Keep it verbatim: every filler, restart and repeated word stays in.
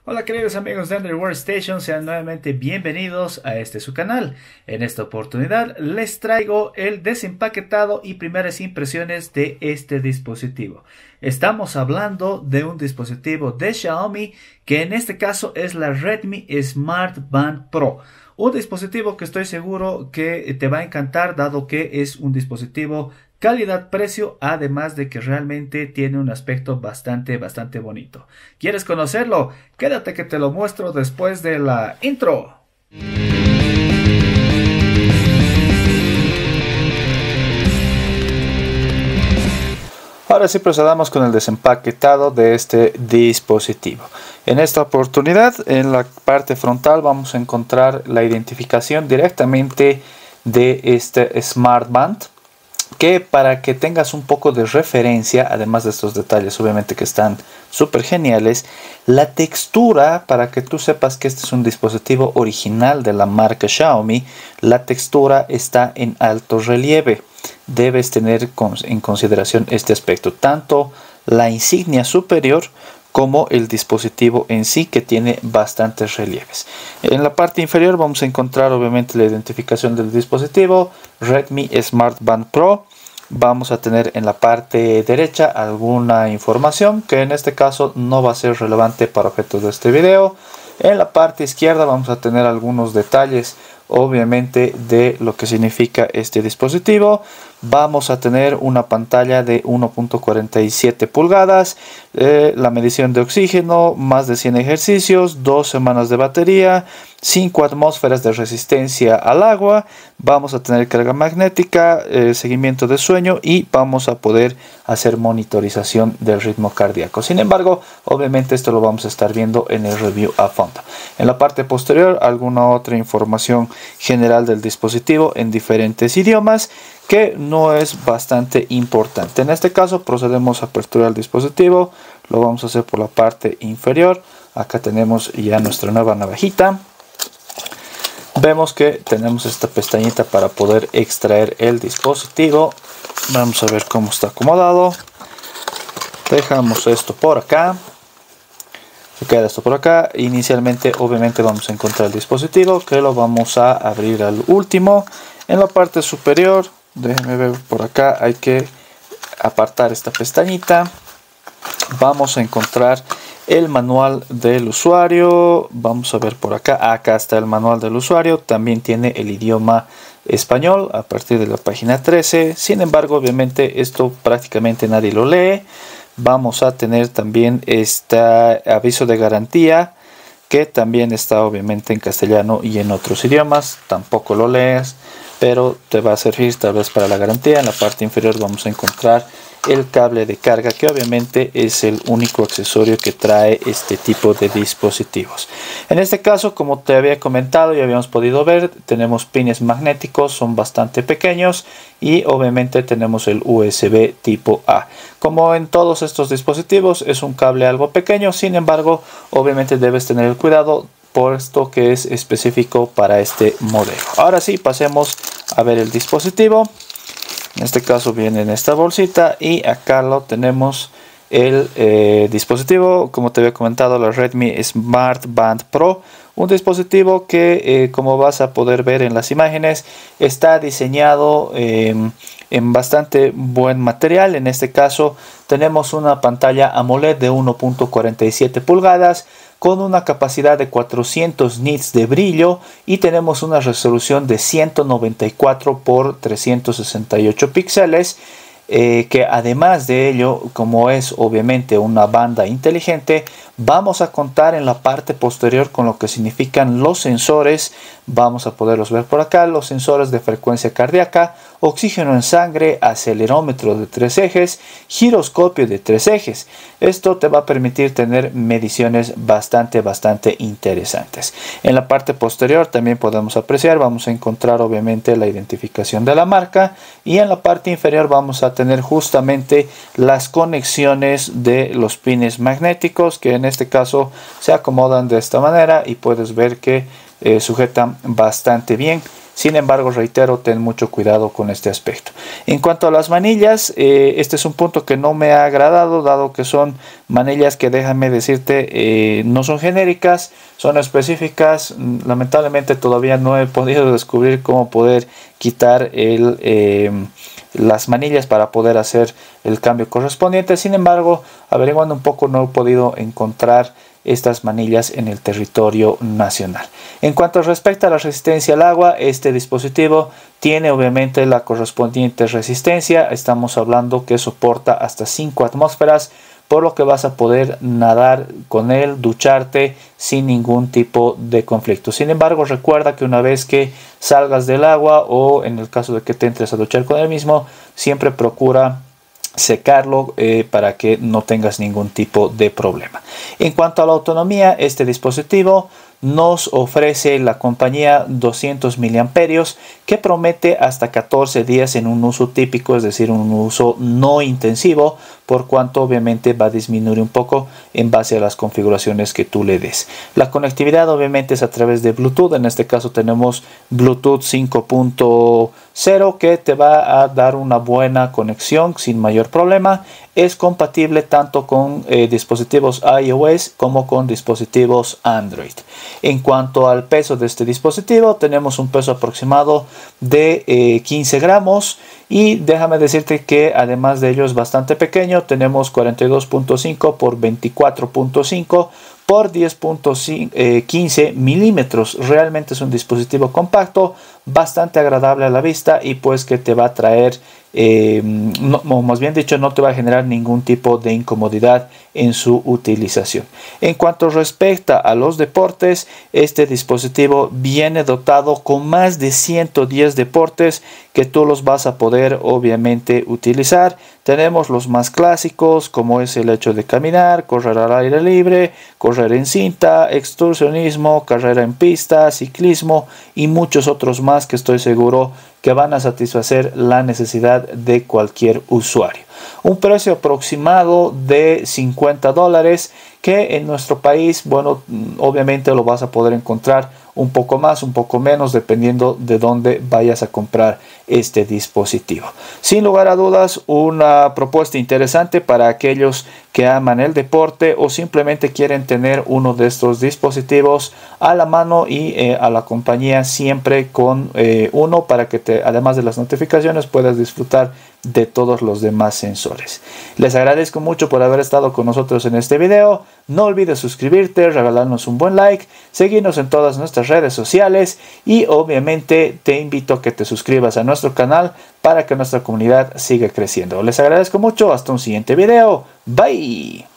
Hola queridos amigos de Android Workstation, sean nuevamente bienvenidos a este su canal. En esta oportunidad les traigo el desempaquetado y primeras impresiones de este dispositivo. Estamos hablando de un dispositivo de Xiaomi que en este caso es la Redmi Smart Band Pro. Un dispositivo que estoy seguro que te va a encantar dado que es un dispositivo calidad-precio, además de que realmente tiene un aspecto bastante, bastante bonito. ¿Quieres conocerlo? Quédate que te lo muestro después de la intro. Ahora sí procedamos con el desempaquetado de este dispositivo. En esta oportunidad, en la parte frontal vamos a encontrar la identificación directamente de este Smart Band, que para que tengas un poco de referencia, además de estos detalles obviamente que están súper geniales, la textura, para que tú sepas que este es un dispositivo original de la marca Xiaomi, la textura está en alto relieve. Debes tener en consideración este aspecto, tanto la insignia superior como el dispositivo en sí, que tiene bastantes relieves. En la parte inferior vamos a encontrar obviamente la identificación del dispositivo Redmi Smart Band Pro. Vamos a tener en la parte derecha alguna información que en este caso no va a ser relevante para objetos de este video. En la parte izquierda vamos a tener algunos detalles obviamente de lo que significa este dispositivo. Vamos a tener una pantalla de uno punto cuarenta y siete pulgadas, eh, la medición de oxígeno, más de cien ejercicios, dos semanas de batería, cinco atmósferas de resistencia al agua. Vamos a tener carga magnética, eh, seguimiento de sueño y vamos a poder hacer monitorización del ritmo cardíaco. Sin embargo, obviamente esto lo vamos a estar viendo en el review a fondo. En la parte posterior, alguna otra información general del dispositivo en diferentes idiomas, que no es bastante importante. En este caso procedemos a aperturar el dispositivo. Lo vamos a hacer por la parte inferior. Acá tenemos ya nuestra nueva navajita. Vemos que tenemos esta pestañita para poder extraer el dispositivo. Vamos a ver cómo está acomodado. Dejamos esto por acá. Se queda esto por acá. Inicialmente obviamente vamos a encontrar el dispositivo, que lo vamos a abrir al último. En la parte superior, déjenme ver por acá, hay que apartar esta pestañita. Vamos a encontrar el manual del usuario. Vamos a ver por acá, acá está el manual del usuario. También tiene el idioma español a partir de la página trece. Sin embargo, obviamente esto prácticamente nadie lo lee. Vamos a tener también este aviso de garantía, que también está obviamente en castellano y en otros idiomas. Tampoco lo lees, pero te va a servir tal vez para la garantía. En la parte inferior vamos a encontrar el cable de carga, que obviamente es el único accesorio que trae este tipo de dispositivos. En este caso, como te había comentado y habíamos podido ver, tenemos pines magnéticos, son bastante pequeños, y obviamente tenemos el U S B tipo A. Como en todos estos dispositivos, es un cable algo pequeño. Sin embargo, obviamente debes tener el cuidado, puesto que es específico para este modelo. Ahora sí, pasemos a ver el dispositivo. En este caso viene en esta bolsita, y acá lo tenemos el eh, dispositivo, como te había comentado, la Redmi Smart Band Pro. Un dispositivo que, eh, como vas a poder ver en las imágenes, está diseñado eh, en bastante buen material. En este caso tenemos una pantalla AMOLED de uno punto cuarenta y siete pulgadas con una capacidad de cuatrocientos nits de brillo, y tenemos una resolución de ciento noventa y cuatro por trescientos sesenta y ocho píxeles. Eh, que además de ello, como es obviamente una banda inteligente, vamos a contar en la parte posterior con lo que significan los sensores. Vamos a poderlos ver por acá, los sensores de frecuencia cardíaca, oxígeno en sangre, acelerómetro de tres ejes, giroscopio de tres ejes. Esto te va a permitir tener mediciones bastante, bastante interesantes. En la parte posterior también podemos apreciar, vamos a encontrar obviamente la identificación de la marca, y en la parte inferior vamos a tener justamente las conexiones de los pines magnéticos, que en este caso se acomodan de esta manera, y puedes ver que eh, sujetan bastante bien Sin embargo, reitero, ten mucho cuidado con este aspecto. En cuanto a las manillas, eh, este es un punto que no me ha agradado, dado que son manillas que, déjame decirte, eh, no son genéricas, son específicas. Lamentablemente todavía no he podido descubrir cómo poder quitar el, eh, las manillas para poder hacer el cambio correspondiente. Sin embargo, averiguando un poco, no he podido encontrar estas manillas en el territorio nacional. En cuanto respecta a la resistencia al agua, este dispositivo tiene obviamente la correspondiente resistencia. Estamos hablando que soporta hasta cinco atmósferas, por lo que vas a poder nadar con él, ducharte sin ningún tipo de conflicto. Sin embargo, recuerda que una vez que salgas del agua, o en el caso de que te entres a duchar con él mismo, siempre procura secarlo eh, para que no tengas ningún tipo de problema. En cuanto a la autonomía, este dispositivo nos ofrece la compañía doscientos miliamperios, que promete hasta catorce días en un uso típico, es decir, un uso no intensivo, por cuanto obviamente va a disminuir un poco en base a las configuraciones que tú le des. La conectividad obviamente es a través de Bluetooth. En este caso tenemos Bluetooth cinco punto cero, que te va a dar una buena conexión sin mayor problema. Es compatible tanto con eh, dispositivos iOS como con dispositivos Android. En cuanto al peso de este dispositivo, tenemos un peso aproximado de eh, quince gramos, y déjame decirte que además de ello es bastante pequeño. Tenemos cuarenta y dos punto cinco por veinticuatro punto cinco por diez punto quince milímetros. Realmente es un dispositivo compacto, bastante agradable a la vista, y pues que te va a traer, eh, no, más bien dicho, no te va a generar ningún tipo de incomodidad en su utilización. En cuanto respecta a los deportes, este dispositivo viene dotado con más de ciento diez deportes que tú los vas a poder obviamente utilizar. Tenemos los más clásicos, como es el hecho de caminar, correr al aire libre, correr en cinta, excursionismo, carrera en pista, ciclismo y muchos otros más que estoy seguro que van a satisfacer la necesidad de cualquier usuario. Un precio aproximado de cincuenta dólares, que en nuestro país, bueno, obviamente lo vas a poder encontrar un poco más, un poco menos, dependiendo de dónde vayas a comprar este dispositivo. Sin lugar a dudas, una propuesta interesante para aquellos que aman el deporte o simplemente quieren tener uno de estos dispositivos a la mano y eh, a la compañía siempre con eh, uno, para que te, además de las notificaciones, puedas disfrutar de todos los demás sensores. Les agradezco mucho por haber estado con nosotros en este video. No olvides suscribirte, regalarnos un buen like, seguirnos en todas nuestras redes sociales, y obviamente te invito a que te suscribas a nuestro canal para que nuestra comunidad siga creciendo. Les agradezco mucho. Hasta un siguiente video. Bye.